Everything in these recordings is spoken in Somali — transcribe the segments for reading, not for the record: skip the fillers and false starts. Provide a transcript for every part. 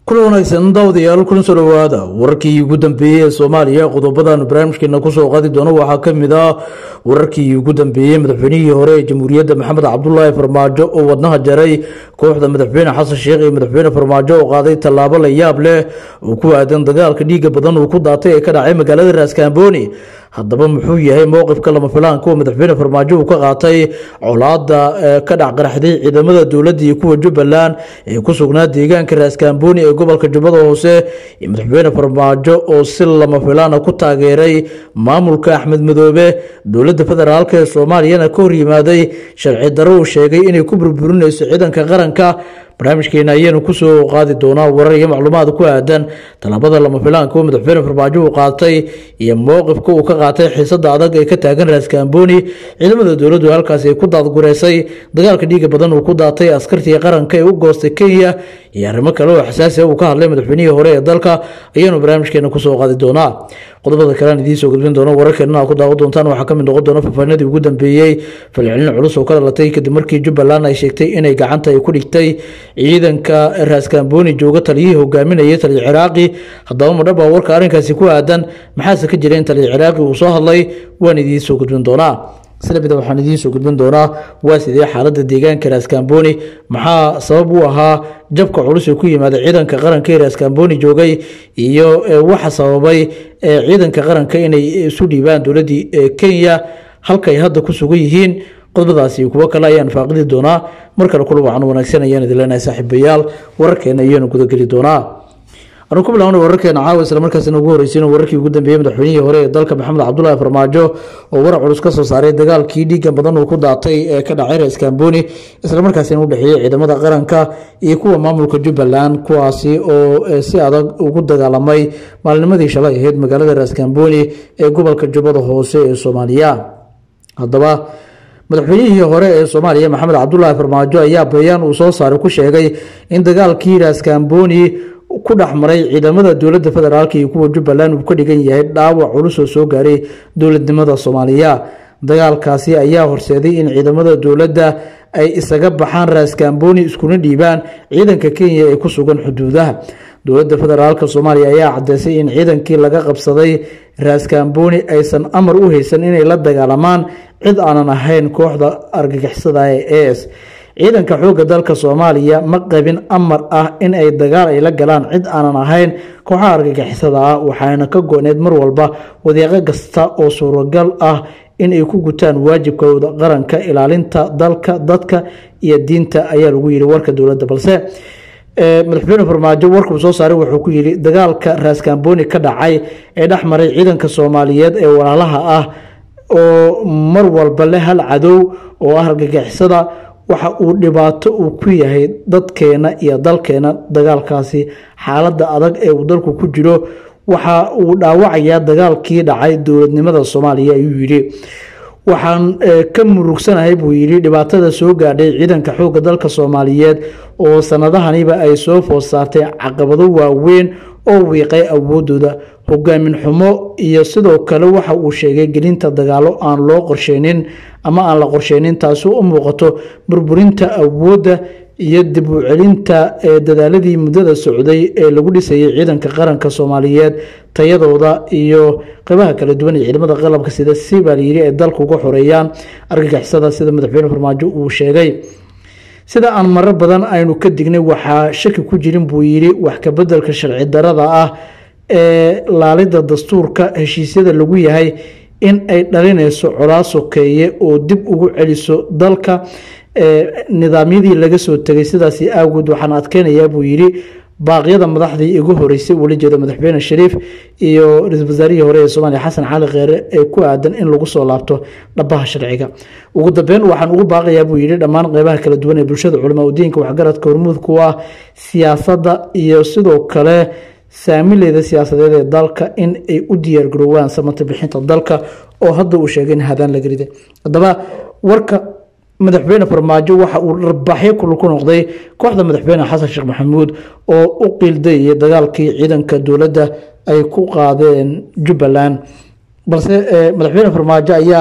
كل wanaagsan daawadayaal kun soo dhawaada wararkii ugu dambeeyay Soomaaliya qodobadan barnaamijkeena ku soo qaadi doono waxa kamid ah wararkii ugu dambeeyay madaxweynihii hore ee Jamhuuriyadda Maxamed Cabdullaahi Farmaajo oo wadnaha jaray kooxda madaxweyne Xasan Sheekh iyo madaxweyne Farmaajo oo qaaday tallaabo la yaab leh oo ku aadan dagaalka dhiiga badan oo ku daatay ee ka dhacay magaalada Raaskambooni haddaba muxuu yahay mowqifka lama filaan kuwa madaxweyne Farmaajo uu ka qaatay colaadda ka dhac qaraxday ciidamada dawladda iyo kuwa Jubbaland ee ku sugnaa deegaanka Raaskambooni ee gobolka Jubbada Hoose iyo madaxweyne Farmaajo oo si lama filaan ku taageeray maamulka Axmed Madoobe dawladda federaalka ee Soomaaliya ka hor yimaaday sharci darro uu sheegay inay ku burburinayso ciidanka qaranka barnaamijkeena ayaynu ku soo qaadi doonaa warar iyo macluumaad ku aadan talaabada lama filaanka oo madaxweyne Farmaajo uu qaatay iyo mowqifka uu ka qaatay xiisada adag ee ka taagan Raaskambooni ciidamada dawladdu halkaas ay ku daadgureysay dagaalka dhiiga badan uu ku daatay askartii qaranka ee u goostay Kenya iyo arrimo kale oo xasaasi ah uu ka hadlay madaxweynihii hore ee dalka ayaynu barnaamijkeena ku soo qaadi doonaa qodobada kale aan idiin soo gudbin doono wararkeena ku daawan doontaan waxa ka mid noqon doona faahfaahinadii ugu dambeeyay falcelin culus oo ka dhalatay kadib markii Jubbaland ay sheegtay inay gacanta ay ku dhigtay ciidanka Raaskambooni jooga taliyihii hogaaminayay taliye Ciraaqi haddaba madhaba warka arrinkaasi ku aadan maxaa ka jira in taliye Ciraaqi uu soo hadlay waan idiin soo gudbin doonaa سلبي waxaan idiin soo gudbin doonaa waa sidee xaaladda deegaanka Raaskambooni maxaa sabab u ahaa jabka culus ee ku yimaada ciidanka qaranka ee Raaskambooni joogay iyo waxa sababay ciidanka qaranka inay isu dhiibaan dawladda Kenya halka ay hadda ku sugan yihiin qodobadaasi kuwa kale ayaan faaqidi doonaa markale kula waxaan wanaagsan ayaan idin leenahay saaxiibayaal wararkeena ayaynu guda geli doonaa أنا كم لون وركنا عاوز لما كان سنقول رئيسنا وركي قدام بيم دحونية هراء الدلك محمد عبد الله فرماجو وورع عروس قصص صاري دجال كيدي كان بدن وكود عطي كذا عير إسكامبوني إسلام كان سنقول بحية إذا ما دقرن كا يكون مملكة جبلان كواسي أو سيادة وكود دجال ماي معلومة دي شلاه هيد مقالة إسكامبوني قبل كجبل هوسي الصومالية هذا madaxweynihii hore ee Soomaaliya Maxamed Cabdullaahi Farmaajo ayaa bayaan uu soo saaray ku sheegay in dagaalkii Raaskambooni ku dhaxmaray ciidamada dawladda federaalka iyo kuwa Jubbaland uu ka dhigan yahay dhaawac culus oo soo gaaray dawladnimada Soomaaliya dagaalkaasi ayaa horseeday in ciidamada dawladda ay isaga baxaan Raaskambooni iskuna dhiibaan ciidanka Kenya ee ku sugan xuduudaha dawladda federaalka Soomaaliya ayaa cadeysay in ciidankii laga qabsaday Raaskambooni aysan amar u haysan inay la dagaalamaan cid aanan ahayn kooxda argagixisada ee AS ciidanka xoogga dalka Soomaaliya ma qabin amar ah in ay dagaal ay la galaan cid aanan ahayn kooxaha argagixisada ah waxaana ka gooneed mar walba wadiiqo kasta oo suuragal ah in ay ku gutaan waajibkooda qaranka ilaalinta dalka dadka iyo diinta ayaa lagu yiri warka dawladda balse madaxweyne Farmaajo warku soo saaray wuxuu ku yiri dagaalka Raaskambooni ka dhacay ee dhaxmaray ciidanka Soomaaliyeed ee walaalaha ah oo mar walba leh hal cadow oo ah argagixisada waxa uu dhibaato uu ku yahay dadkeena iyo dalkeena dagaalkaasi xaaladda adag ee uu dalku ku jiro waxa uu dhaawacayaa dagaalkii dhacay dawladnimada Soomaaliya ayuu yiri waxaan ka murugsanahay buu yiri dhibaatada soo gaadhay ciidanka xoogga dalka Soomaaliyeed oo sanadahaniba ay soo food saartay caqabado waaweyn oo wiiqay awoodooda hogaamin xumo iyo sidoo kale waxa uu sheegay gelinta dagaalo aan loo qorsheynin ama aan la qorsheynin taas oo muuqato burburinta awoodda iyo dib u celinta dadaaladii muddada socday ee lagu dhisayay ciidanka qaranka Soomaaliyeed tayadooda iyo qaybaha kala duwan ee ciidamada qalabka sida Soomaaliya ee dalku uga xoreeyaan argagixisada sida madaxweyne Farmaajo uu sheegay sida aan marar badan aynu ka dignay waxa shaki ku jirin buu yiri wax ka bedelka sharci darrada ah ee laalida dastuurka heshiisyada lagu yahay in ay dhalinayso colaas sokeeye oo dib ugu celiso dalka nidaamyadii laga soo tagay sidaas aawgood waxaan adkeenayaa buu yiri baaqyada madaxdii ugu horeysay wali jeeda madaxweyne Shariif iyo ra'iisul wasaarihii hore ee Soomaaliya Xasan Cali Kheyre ee ku aadan in lagu soo laabto dhabaha sharciga ugu dambeyn waxaan ugu baaqayaa buu yiri dhammaan qaybaha kala duwan ee bulshada culimada diinka waxgaradka hormuudka ku ah siyaasadda iyo sidoo kale saamileeda siyaasadeed ee dalka in ay u diyaar garoobaan samata bixinta dalka oo hadda uu sheegay in hadaan la gariday hadaba warka madaxweyne Farmaajo waxa uu rabaaxay ku noqday kooxda madaxweyne Xasan Sheekh Maxamuud oo u qilday dagaalkii ciidanka dawladda ay ku qaadeen Jubbaland balse madaxweyne Farmaajo ayaa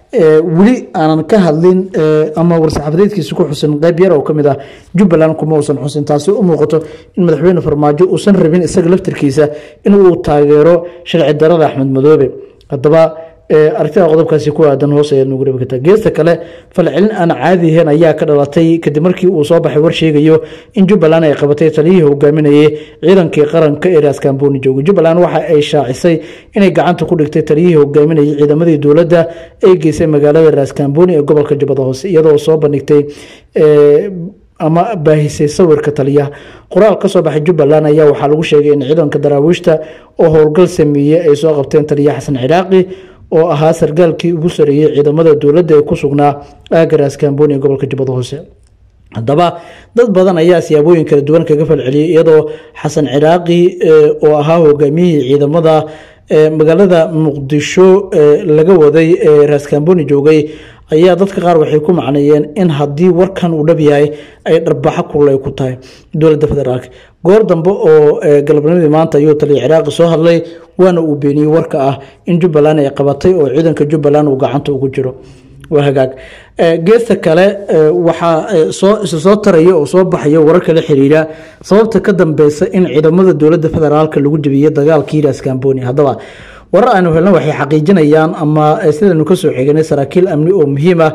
weli aanan ka hadlin ama war-saxaafadeedkiisa ku xusin qayb yar oo ka mid ah Jubbaland kuma uusan xusin taasi u muuqato in madaxweyne Farmaajo uusan rabin isaga laftirkiisa inuu taageero sharci darrada Axmed Madoobe haddaba aragtida qodobkaasi ku aadan hoos ay nagu reebay geesta kale falcelin aan caadi ahayn ayaa ka dhalatay kadib markii uu soo baxay war sheegayo in Jubbaland ay qabatay taliyihii hogaaminayay ciidankii qaranka ee Ras Kamboni joogo Jubbaland waxa ay shaacisay inay gacanta ku dhigtay taliyihii hogaaminayay ciidamadii dowladda ee geysay magaalada Ras Kamboni ee gobolka Jubbada Hoose iyadoo soo bandhigtay ama baahisay sawirka taliyaha qoraal ka soo baxay Jubbaland ayaa waxaa lagu sheegay in ciidanka daraawiishta oo howlgal sameeyay ay soo qabteen taliyaha Xasan Ciraaqi oo ahaa sargaalkii ugu sareeyay ciidamada dowladda ee ku sugnaa aagga Ras Kamboni ee gobolka Jubbada Hoose haddaba dad badan ayaa siyaabooyin kala duwan kaga falceliyay iyadoo Xasan Ciraaqi oo ahaa hogaamiyihii ciidamada magaalada Muqdisho laga waday Ras Kamboni joogay ayaa dadka qaar waxay ku macneeyeen in haddii warkan uu dhab yahay ay dharbaxa kulay ku tahay dowladda federaalka goor dambe oo galabnimadii maanta ayuu taliye Ciraaqi soo hadlay waana uu beeniyay warka ah in Jubbaland ay qabatay oo ciidanka Jubbaland uu gacanta ugu jiro وهجاج جيست كلا وح صوت ترى وصوب حيو ورك الحريرة صوت تقدم بس إن عدم الدولة الفدرال كل وجود بيد دجال كيراس كامبوني هذا ورا أنه هلنا وحي حقيقة أيام أما سيد نكسر حاجة سراكيل أمني ومهمة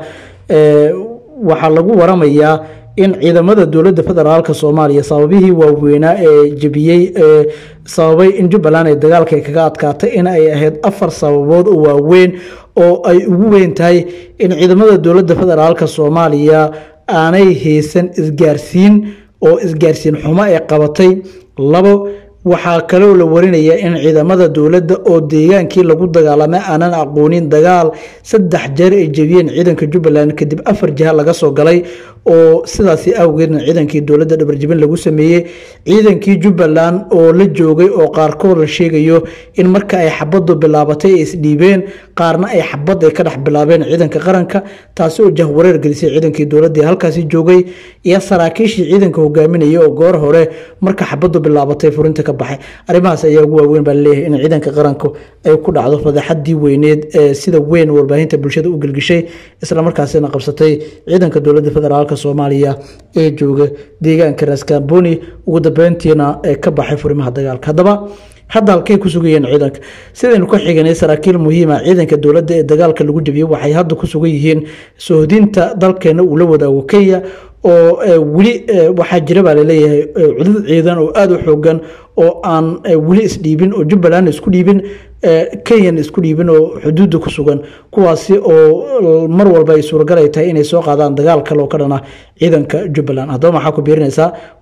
وحلقوا ورا مياه إن عدم الدولة الفدرال كصوماليا صوبه ووينا جبيي صوبي إن جبلان الدجال كيكات كات إن أي هاد أفر صوبود ووين أو أي وين تاي إن عدم الدولة الفدرال كصوماليا أنا هيسن إسجارسين أو إسجارسين حما قبطي لبو waxaa kale oo la warinaya in ciidamada dawladda oo deegaankii lagu dagaalamay aanan aqoonin dagaal 3 jeer ay jabiyeen ciidanka Jubbaland kadib 4 jiha laga soo galay oo sidaas awgeedna ciidankii dawladda dhabarjibin lagu sameeyay ciidankii Jubbaland oo la joogay oo qaarkood la sheegayo in marka ay xabadu bilaabatay is dhiibeen qaarna ay xabad ay ka dhex bilaabeen ciidanka qaranka taas oo jahwareer gelisay ciidankii dawladda halkaas joogay iyo saraakiishii ciidanka hogaaminaya oo goor hore marka xabadu bilaabatay furinta baxay arimahaas ayaa ugu waaweyn baa leeyahay in ciidanka qaranku ay ku dhacdo fadaxadii weyneed sida weyn warbaahinta bulshada u galgishay isla markaasina qabsatay ciidanka dawladda federaalka Soomaaliya ee jooga deegaanka Ras Kamboni ugu dambeyntiina ka baxay furimaha dagaalka hadda halkay ku sugayeen ciidanka sidaynu ku xiganay saraakiil muhiim ah ciidanka dawladda ee dagaalka lagu jabiyay waxay hadda ku sugan yihiin soohdinta dalkeena uu la wadaago Kenya oo wali waxa jira baa leeyahay cudud ciidan oo aad u xoogan oo aan wali isdhiibin oo Jubbaland isku dhiibin Kenya isku dhiibin oo xuduud ku sugan kuwaasi oo mar walba ay suuragal ay tahay inay soo qaadaan dagaal kale oo ka dhana ciidanka Jubbaland hadaba waxa ku biirinaysa